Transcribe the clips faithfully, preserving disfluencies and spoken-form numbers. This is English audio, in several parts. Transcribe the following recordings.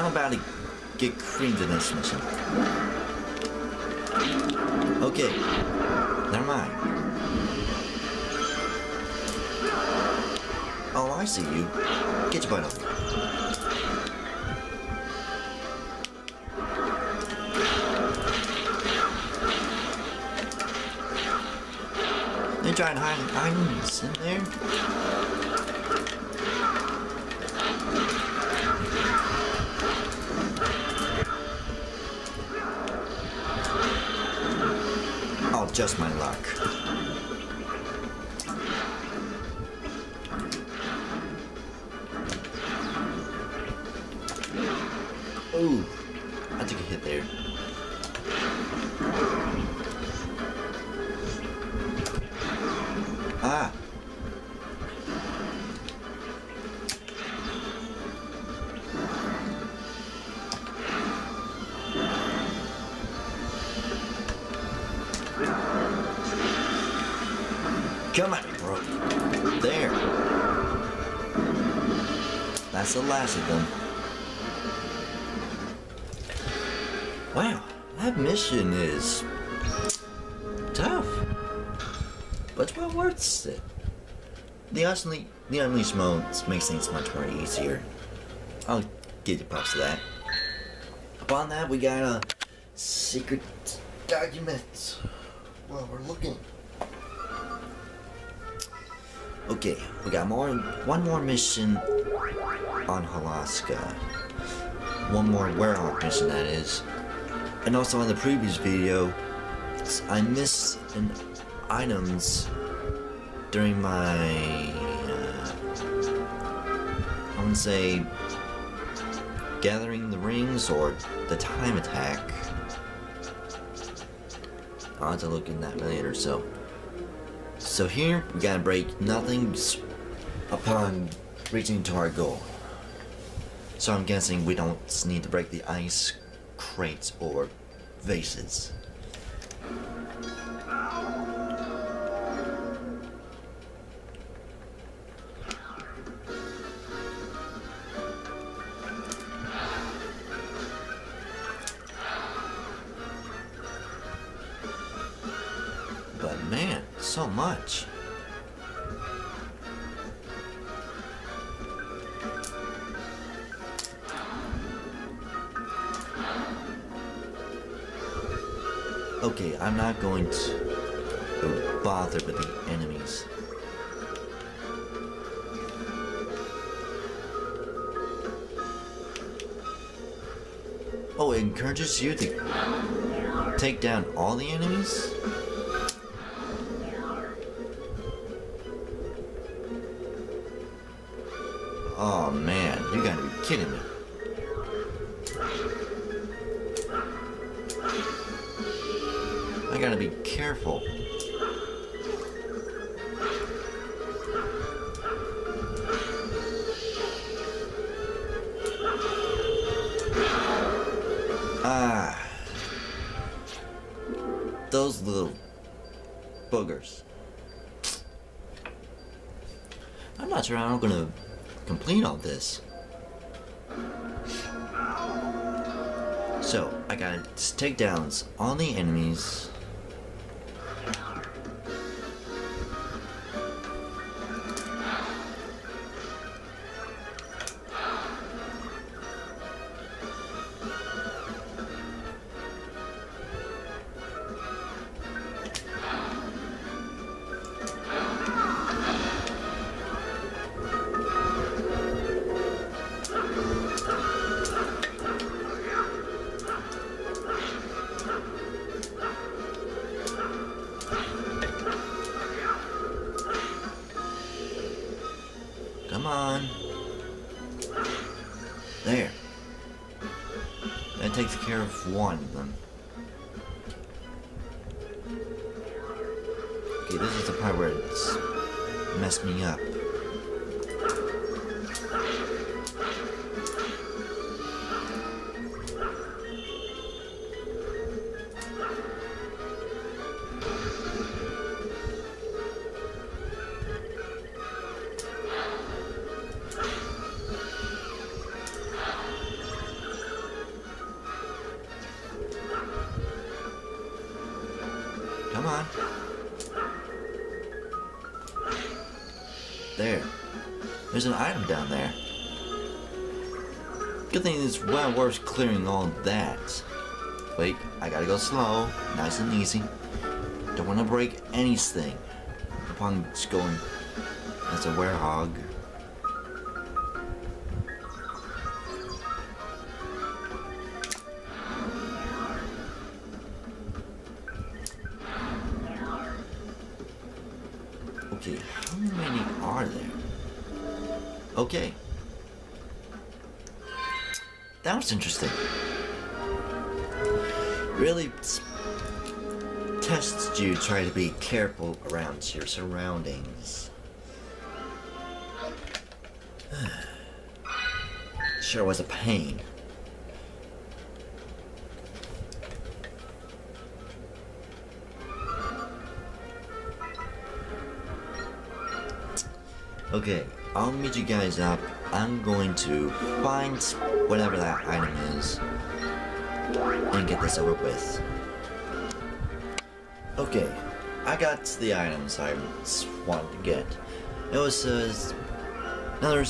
I'm about to get creamed in this mission. Okay, never mind. Oh, I see you. Get your butt up. They trying to hide items in there? Oh, just my luck. Ooh, I took a hit there. Ah. Come on, bro. There. That's the last of them. Wow, that mission is tough, but it's well worth it. The unleash, the unleash mode makes things much more easier. I'll give you props to that. Upon that, we got a secret document. Well, we're looking. Okay, we got more. One more mission on Alaska. One more Werehog mission, that is. And also in the previous video, I missed an items during my, uh, I want to say, gathering the rings or the time attack. I'll have to look in that later. So, so here we gotta break nothing upon reaching to our goal. So I'm guessing we don't need to break the ice crates or vases. But man, so much. Okay, I'm not going to bother with the enemies. Oh, it encourages you to take down all the enemies? Oh man, you gotta be kidding me. I gotta be careful. Ah. Those little boogers. I'm not sure how I'm gonna complete all this. So, I gotta just take down all the enemies. Come on. There. That takes care of one of them. Okay, this is the part where it's messed me up. There's an item down there. Good thing it's well worth clearing all that. Wait, I gotta go slow, nice and easy. Don't want to break anything. Upon just going, that's a werehog. Okay, how many are there? Okay. That was interesting. Really tests you to try to be careful around your surroundings. Sure was a pain. Okay, I'll meet you guys up. I'm going to find whatever that item is and get this over with. Okay, I got the items I wanted to get. It was uh, another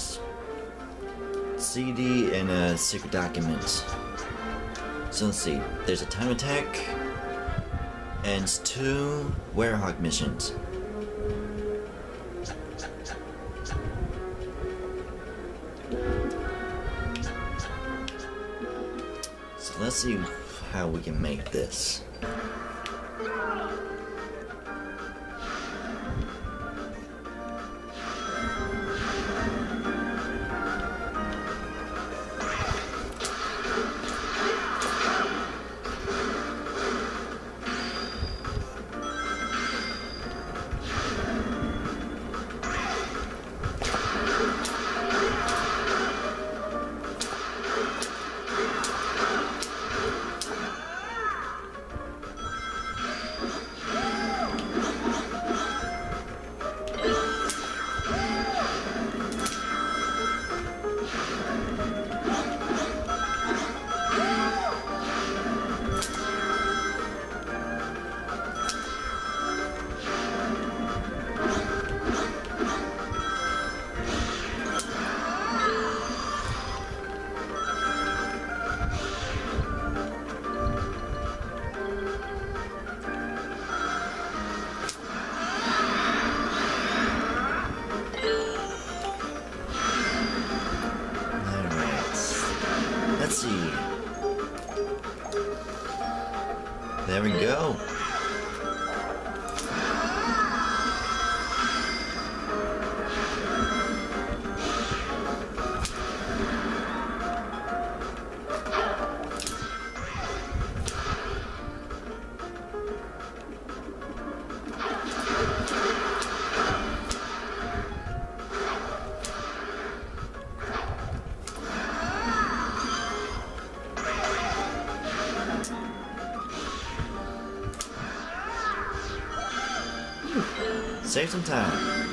C D and a secret document. So let's see, there's a time attack and two werehog missions. So let's see how we can make this. There we go. Save some time.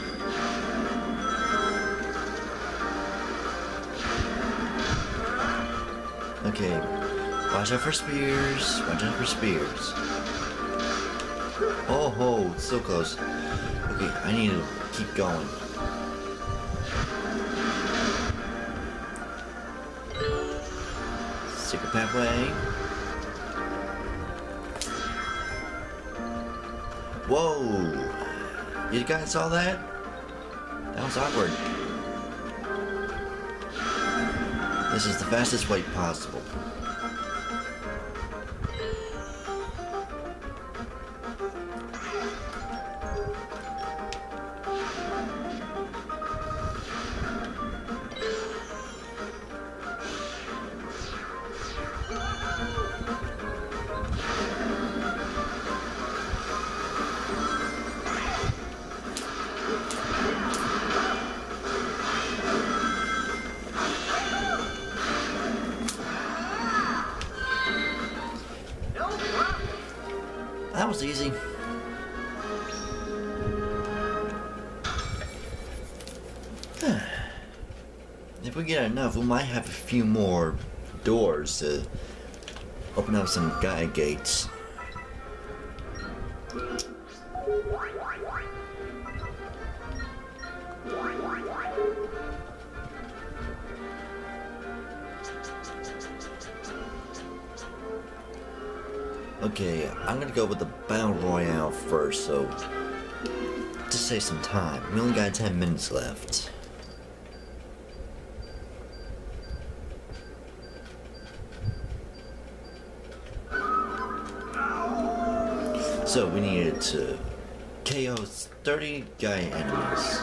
Okay, watch out for spears, watch out for spears. Oh ho, it's so close. Okay, I need to keep going. Secret pathway. Whoa! You guys saw that? That was awkward. This is the fastest way possible. That was easy. If we get enough, we might have a few more doors to open up some Gaia gates. Okay, I'm gonna go with the Battle Royale first, so to save some time. We only got ten minutes left. So we needed to K O thirty Gaia enemies.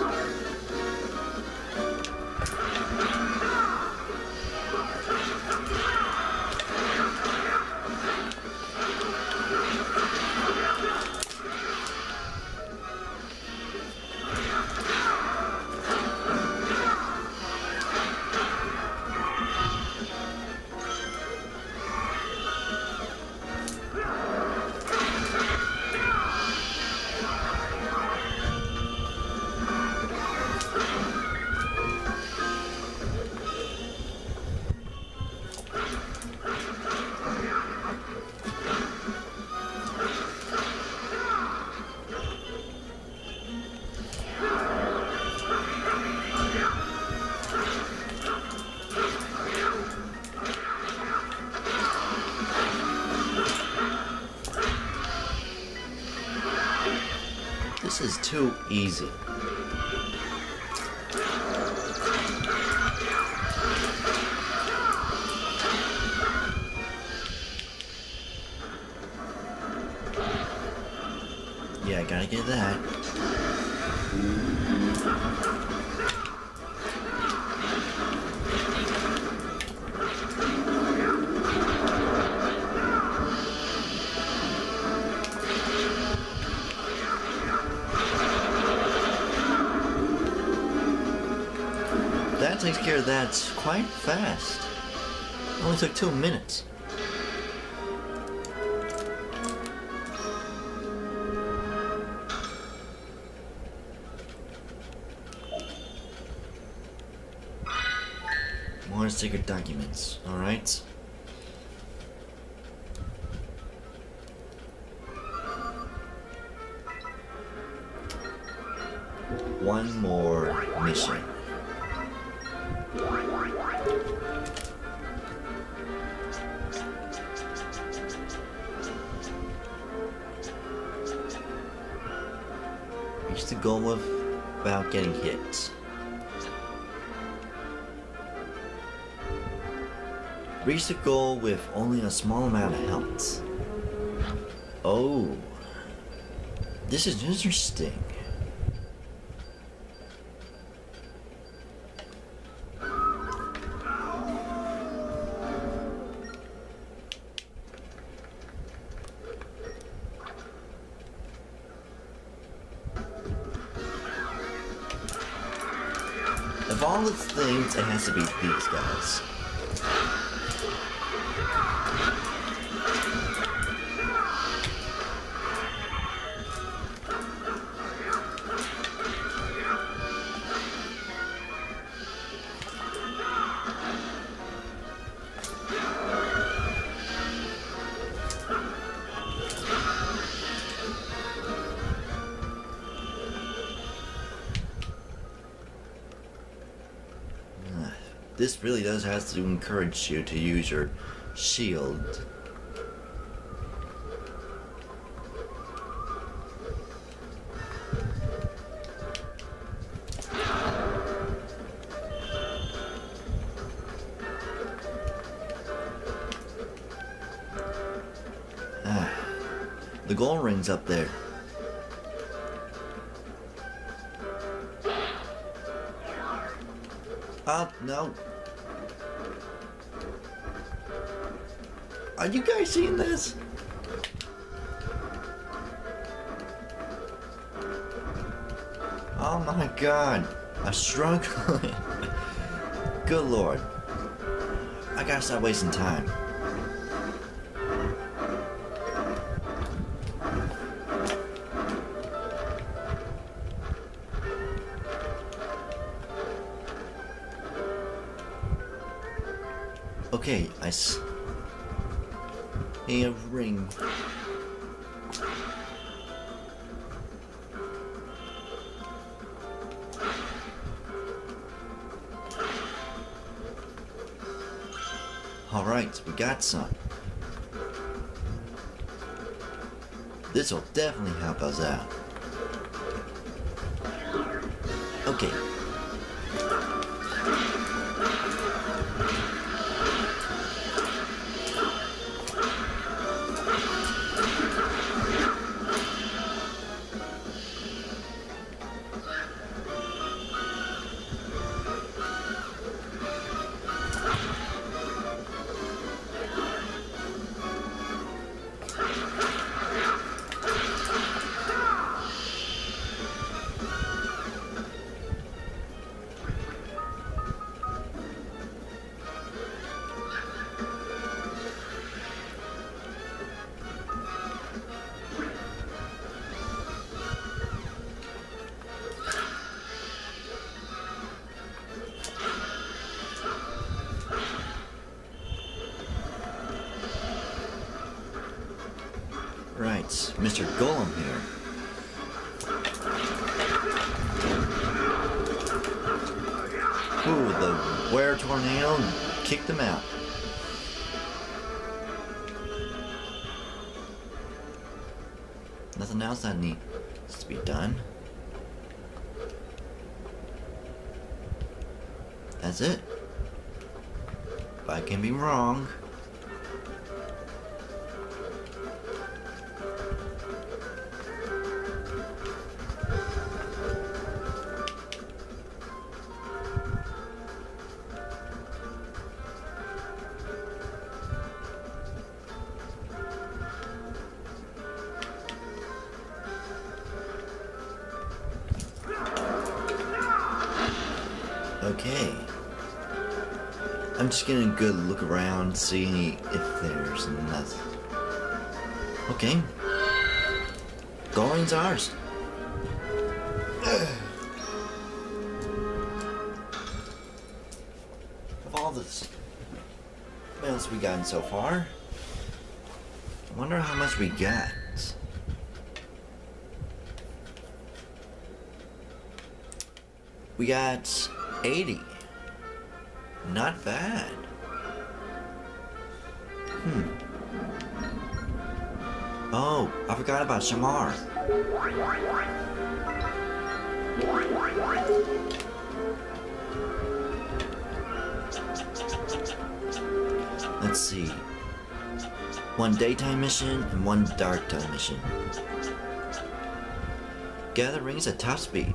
This is too easy. Yeah, I gotta get that. That takes care of that quite fast. It only took two minutes. More secret documents, alright? One more mission. Reach the goal without getting hit. Reach the goal with only a small amount of health. Oh, this is interesting. Of all the things, it has to be these guys. This really does have to encourage you to use your shield. Ah, the gold ring's up there. Oh, no. Are you guys seeing this? Oh my god. I'm struggling. Good lord. I gotta stop wasting time. Okay, I see a ring. Alright, we got some. This will definitely help us out. Okay. Right, Mister Golem here. Ooh, the were tornado kicked him out. Nothing else that needs to be done. That's it. But I can be wrong. Okay. I'm just getting a good look around, see if there's nothing. Okay. Going's ours. Of all this mails we gotten so far, I wonder how much we got. We got eighty. Not bad. Hmm. Oh, I forgot about Shamar. Let's see. One daytime mission and one dark time mission. Gather rings at top speed.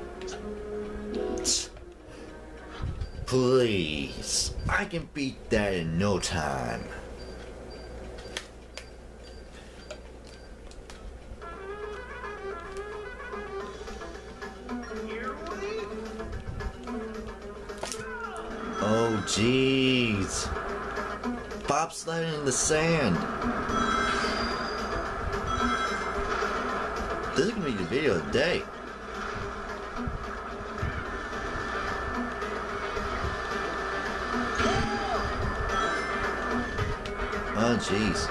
Please, I can beat that in no time. Oh jeez. Bobsledding in the sand. This is gonna be the video of the day. Oh jeez.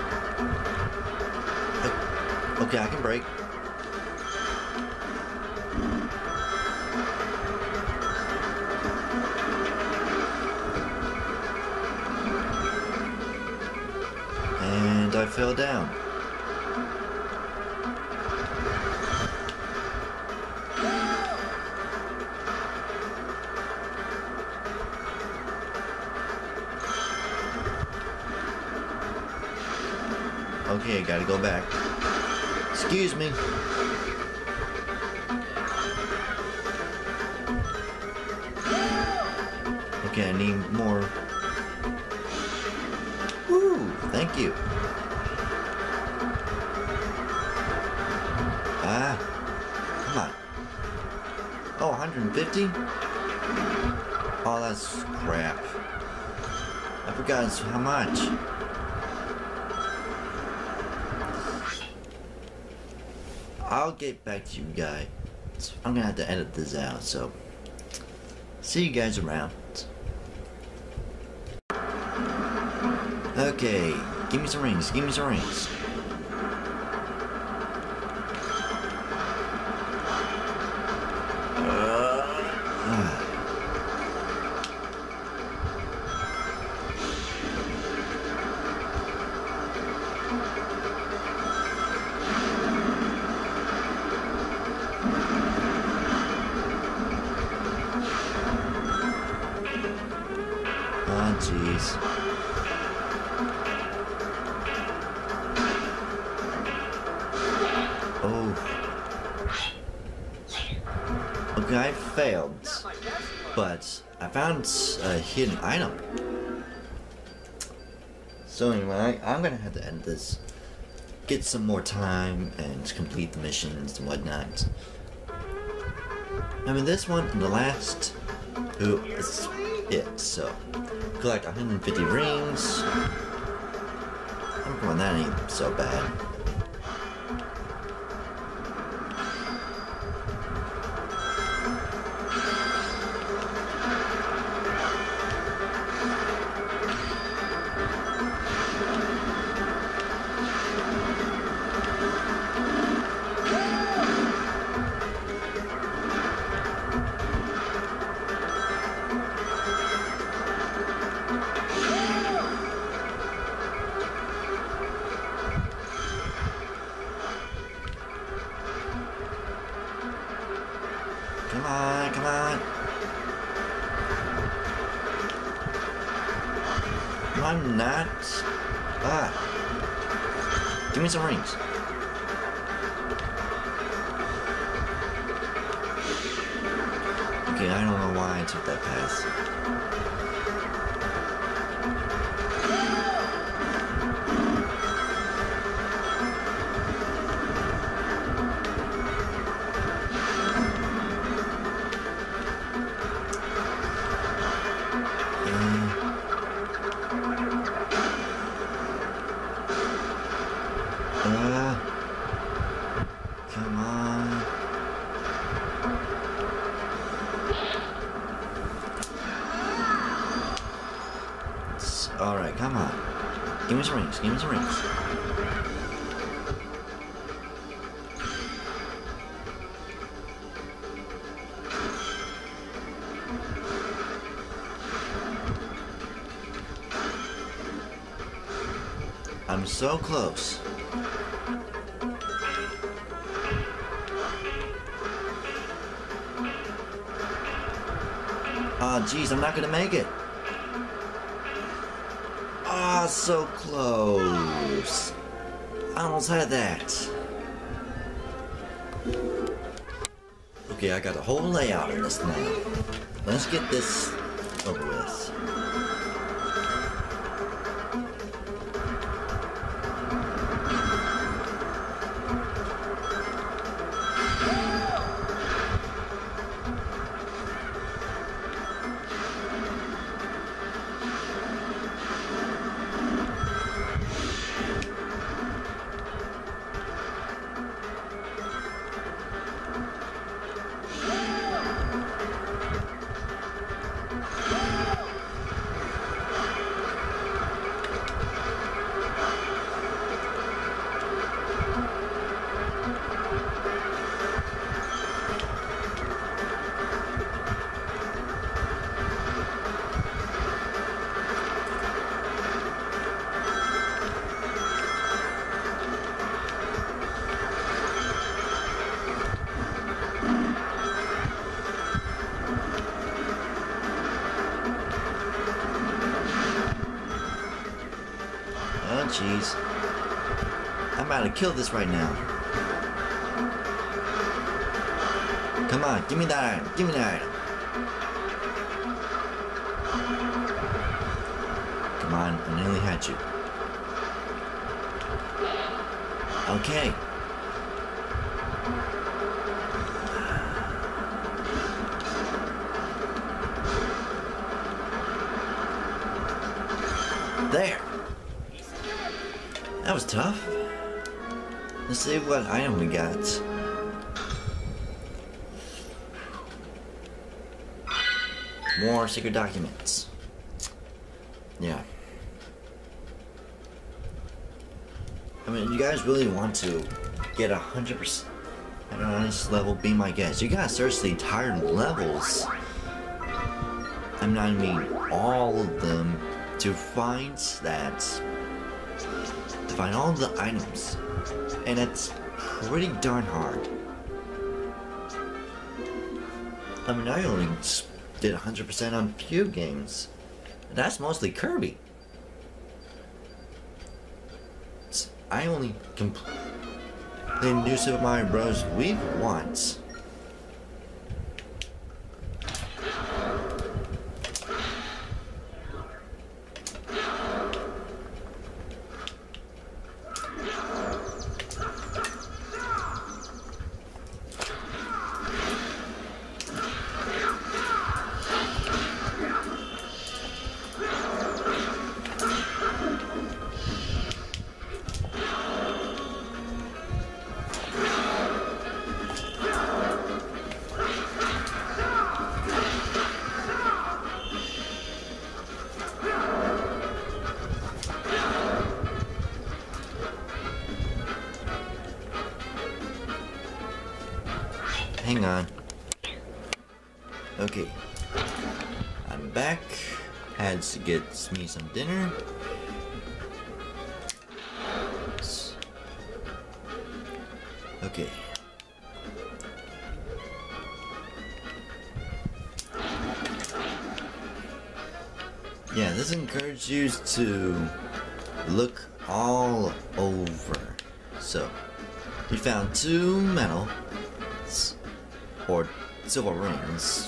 Okay, I can break. And I fell down. Okay, I gotta go back. Excuse me. Okay, I need more. Woo! Thank you. Ah, come on. Oh, one hundred fifty? Oh, that's crap. I forgot how much. I'll get back to you guys. I'm gonna have to edit this out, so see you guys around. Okay, give me some rings, give me some rings. Ah, jeez. Oh. Okay, I failed. But I found a hidden item. So anyway, I'm gonna have to end this. Get some more time and complete the missions and whatnot. I mean, this one and the last, ooh, is it. So, collect one hundred fifty rings. I'm going, that ain't so bad. Come on, come on. No, I'm not. Ah. Give me some rings. Okay, I don't know why I took that path. Uh, come on. Alright, come on. Give me some rings, give me some rings. I'm so close. Ah, oh, jeez, I'm not gonna make it. Ah, oh, so close. I almost had that. Okay, I got a whole layout in this now. Let's get this over with. Oh, jeez. I'm about to kill this right now. Come on, give me that item. Give me that item. Come on, I nearly had you. Okay. There. That was tough. Let's see what item we got. More secret documents. Yeah. I mean, you guys really want to get a hundred percent on this level, be my guest. You gotta search the entire levels. I'm not mean all of them to find that. To find all of the items. And it's pretty darn hard. I mean, I only did one hundred percent on few games. That's mostly Kirby. I only completed New Super Mario Bros. Wii once. Hang on. Okay. I'm back. Had to get me some dinner. Okay. Yeah, this encourages you to look all over. So, we found two metal or silver rings.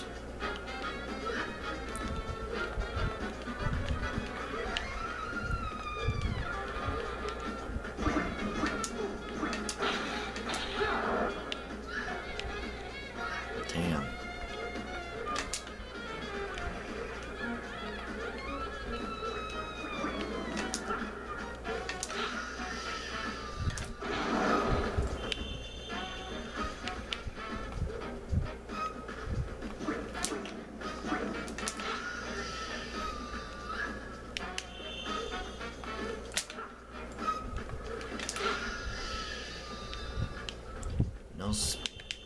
Damn. No sp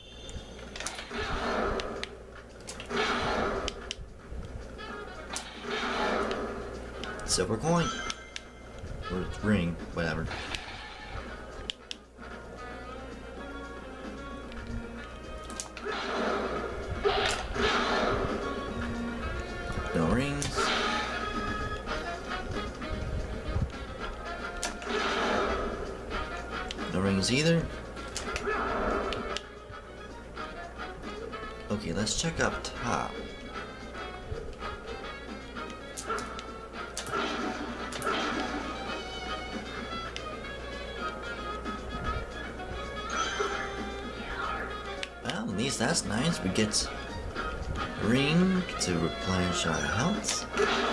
silver coin or ring, whatever. No rings. No rings either. Okay, let's check up top. Well, at least that's nice. We get a ring to replenish our health.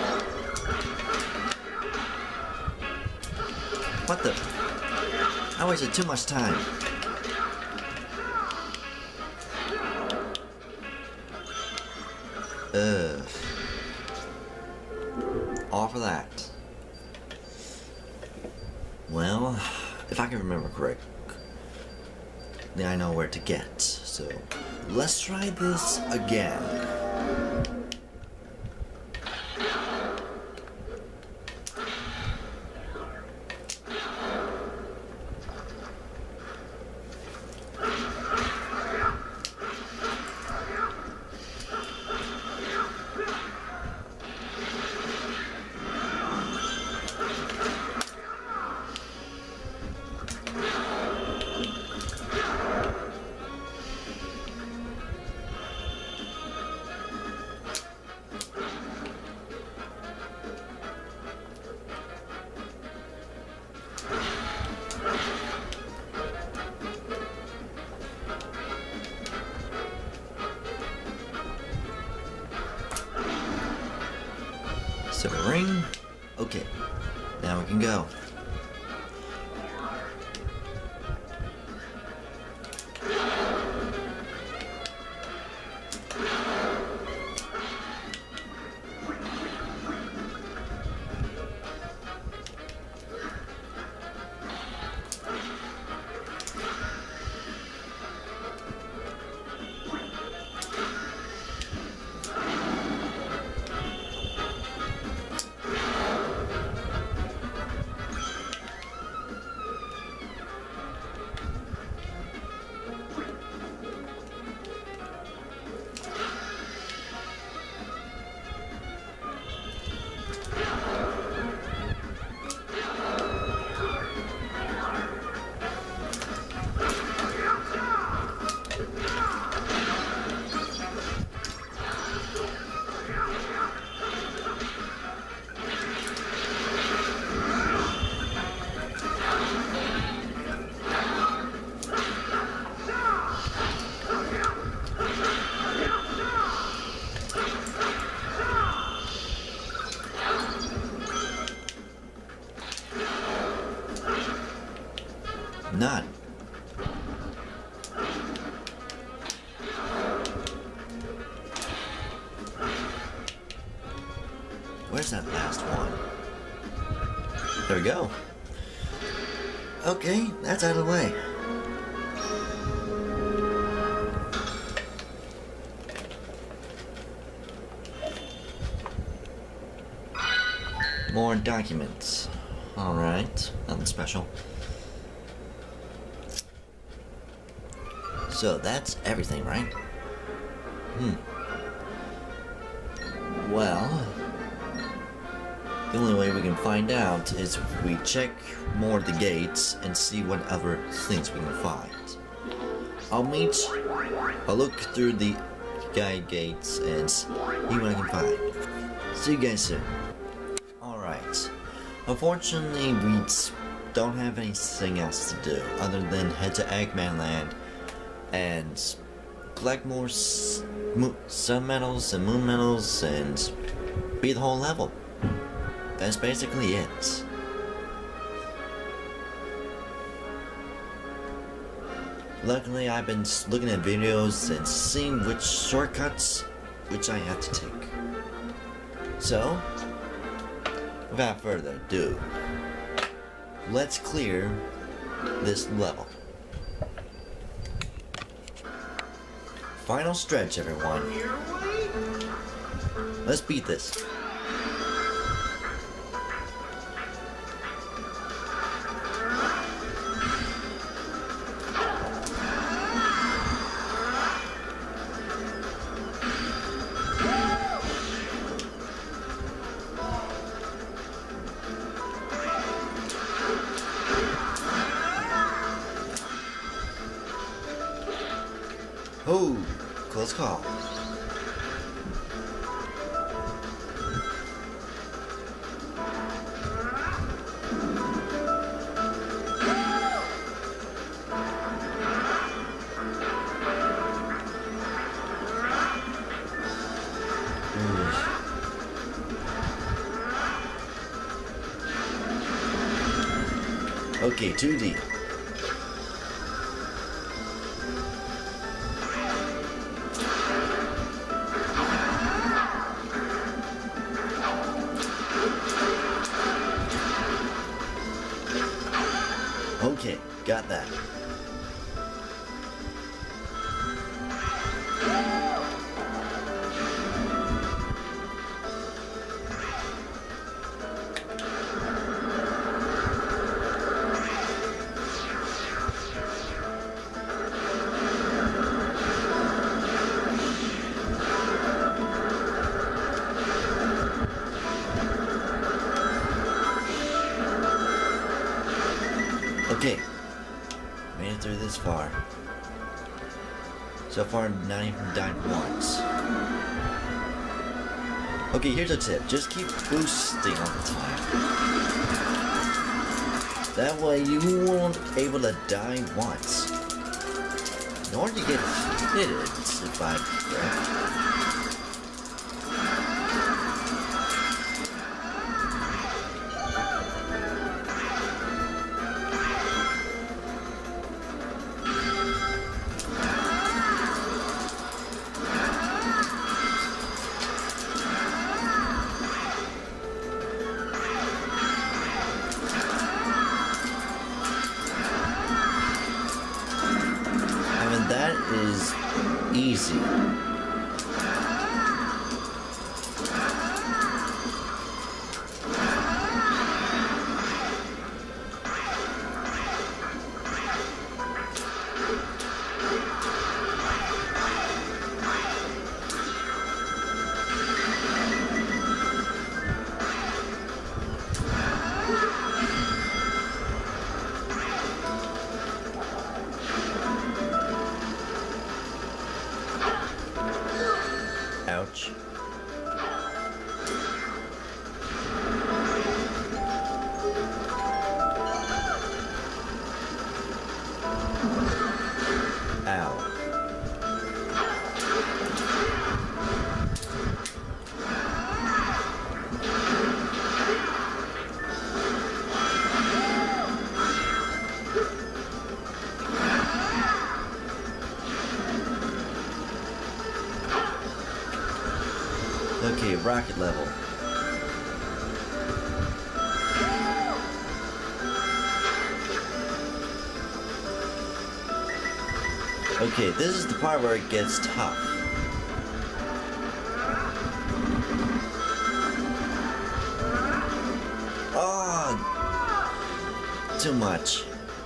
What the? I wasted too much time. Ugh. All for that. Well, if I can remember correct, then I know where to get. So, let's try this again. Silver ring. Okay, now we can go. None. Where's that last one? There we go. Okay, that's out of the way. More documents. Alright, nothing special. So that's everything, right? Hmm. Well, the only way we can find out is if we check more of the gates and see what other things we can find. I'll meet, I'll look through the Gaia gates and see what I can find. See you guys soon. Alright. Unfortunately, we don't have anything else to do other than head to Eggman Land and collect more sun medals and moon medals and beat the whole level. That's basically it. Luckily, I've been looking at videos and seeing which shortcuts which I have to take. So, without further ado, let's clear this level. Final stretch, everyone. Let's beat this. Oh, close call. Okay, two D. Okay, got that. Okay, made it through this far. So far, not even died once. Okay, here's a tip. Just keep boosting all the time. That way you won't be able to die once. Nor to get hit if I'm correct. That is easy. rocket level. Okay, this is the part where it gets tough. Oh, too much.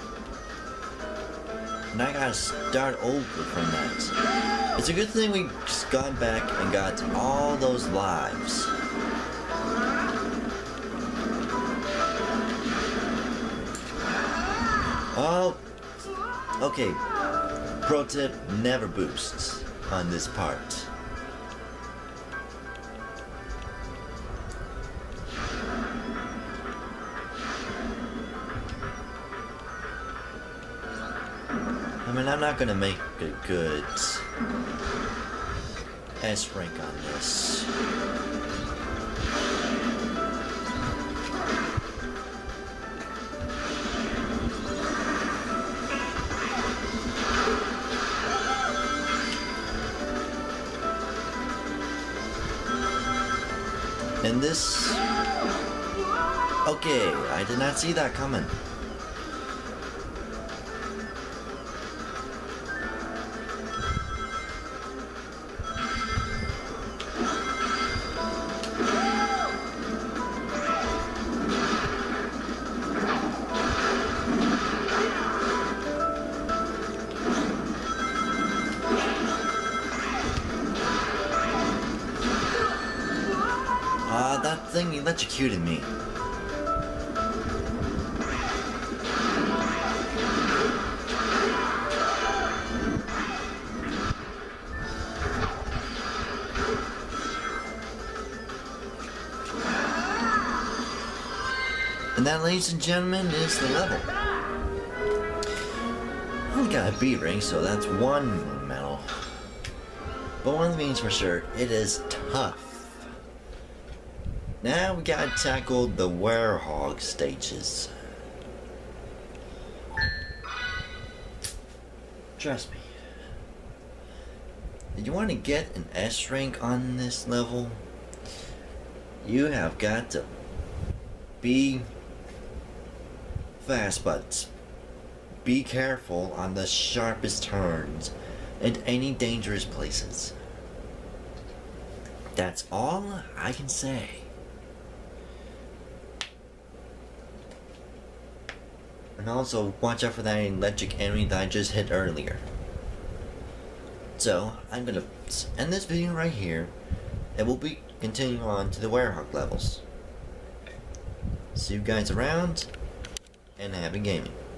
And I gotta start over from that. It's a good thing we just gone back and got all those lives. Oh, okay. Pro tip, never boosts on this part. I mean, I'm not gonna make a good S rank on this. And this... Okay, I did not see that coming. Ah, uh, that thing electrocuted me. And that, ladies and gentlemen, is the level. I only got a B rank, so that's one medal. But one thing's for sure, it is tough. Now we gotta tackle the werehog stages. Trust me. If you want to get an S rank on this level, you have got to be fast, but be careful on the sharpest turns and any dangerous places. That's all I can say. And also, watch out for that electric enemy that I just hit earlier. So, I'm gonna end this video right here, and we'll be continuing on to the werehog levels. See you guys around, and happy gaming.